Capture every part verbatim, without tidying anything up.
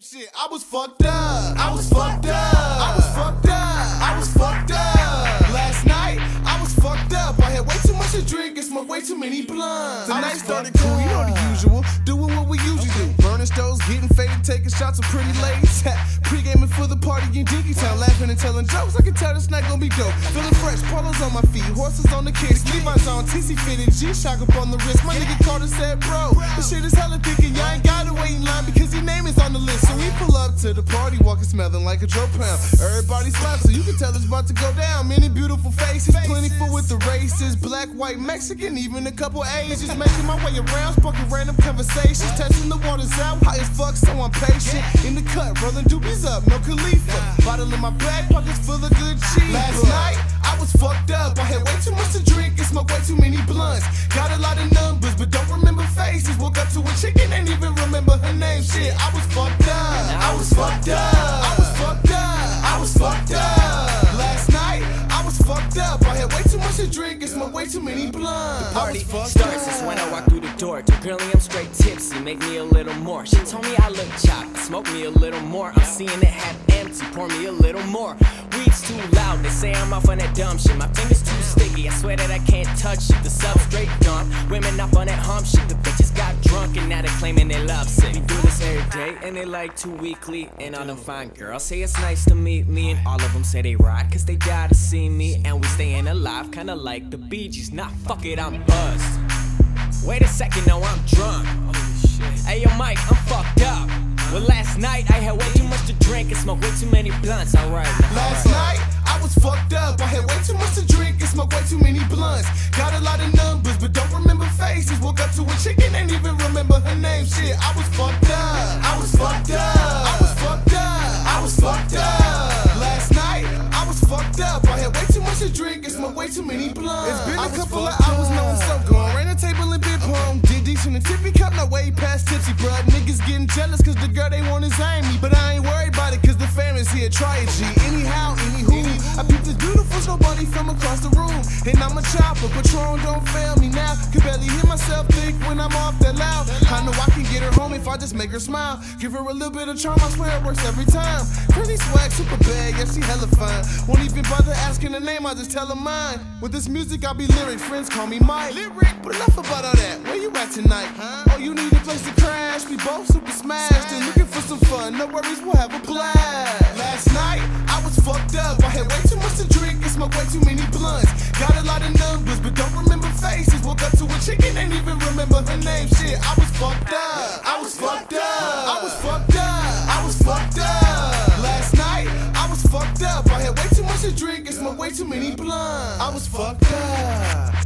Shit, I was fucked up. I was fucked up. I was fucked up. I was fucked up. Last night, I was fucked up. I had way too much to drink and smoked way too many blunts. The night started cool, you know the usual. Doing what we usually do. Burning stoves, getting faded, taking shots of pretty ladies. Pre-gaming for the party in Dinky Town, laughing and telling jokes. I can tell this night gonna be dope. Feeling fresh, polos on my feet, horses on the kicks, Levi's on, T C fitted, G-Shock up on the wrist. My nigga called and said, bro, this shit is hella thick and y'all ain't gotta wait in line because your name is on the list. So we pull up to the party, walking smelling like a Joe Pound. Everybody slaps, so you can tell it's about to go down. Many beautiful faces, plenty full with the races. Black, white, Mexican, even a couple Asians. Making my way around, sparking random conversations. Testing the waters out, high as fuck, so I'm patient. In the cut, rolling doobies up, no Khalifa. Bottle in my back, pockets full of good cheese. Last night, I was fucked up. I had way too much to drink and smoked way too many blunts. Got a lot of numbers, but don't remember faces. Woke up to a chicken, ain't even remember her name. Shit, I was fucked up. I was fucked up. I was fucked up. I was fucked up. Last night, I was fucked up. I had way too much to drink and smoked way too many blunts. The party starts is when I walk through the door. To girlie, I'm straight tipsy, make me a little more. She told me I look chopped, smoke me a little more. I'm seeing it half empty, pour me a little more. Weed's too loud, they say I'm off on that dumb shit. My fingers too sticky, I swear that I can't touch it. The substrate dump, women off on that hump shit. The bitches got drunk and now they claiming they love sick. We do this every day and they like two weekly. And all them fine girls say it's nice to meet me. And all of them say they ride cause they gotta see me. And we staying alive, kinda like the Bee Gees. Nah, fuck it, I'm buzzed. Wait a second, no, I'm drunk. Hey, yo, Mike, I'm fucked up. Well, last night I had way too much to drink and smoke way too many blunts. Alright. Last night I was fucked up. I had way too much to drink and smoke way too many blunts. Got a lot of numbers, but don't remember faces. Woke up to a chicken, ain't even remember her name. Shit, I was fucked up. I was fucked up. I was fucked up. I was fucked up. Last night I was fucked up. I had way too much to drink and smoke way too many blunts. It's been a couple of hours, now I'm so gone. Ran a table and bit pong. Did decent and tippy cup, now way past tipsy, bruh. Niggas getting jealous cause the girl they want is Amy. But I ain't worried about it cause the fam is here, try it, G. Anyhow, anywho, I peep the beautiful, nobody from across the room. And I'm a chopper, Patron don't fail me now. Can barely hear myself think when I'm off that loud. I know I can get her home if I just make her smile. Give her a little bit of charm, I swear it works every time. Pretty swag, super bad, yeah, she hella fine. Won't even bother asking her name, I just tell her mine. With this music, I'll be lyric, friends call me Mike. Lyric, but enough about all that, where you at tonight? Huh? Oh, you need a place to crash, we both super smashed. And looking for some fun, no worries, we'll have a blast. Last night, I was fucked up, I had way too much to drink and smoke way too many blunts. Got a lot of numbers, but don't remember faces. Woke up to a chicken, ain't even remember her name. Shit, I was fucked up. I was fucked up. I was fucked up. I was fucked up. Last night, I was fucked up. I had way too much to drink and smoke way too many blunts. I was fucked up.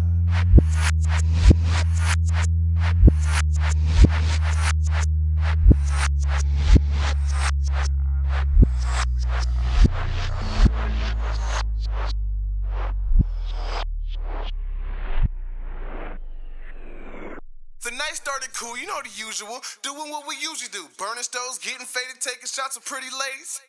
The night started cool, you know the usual. Doing what we usually do. Burning stoves, getting faded, taking shots of pretty ladies.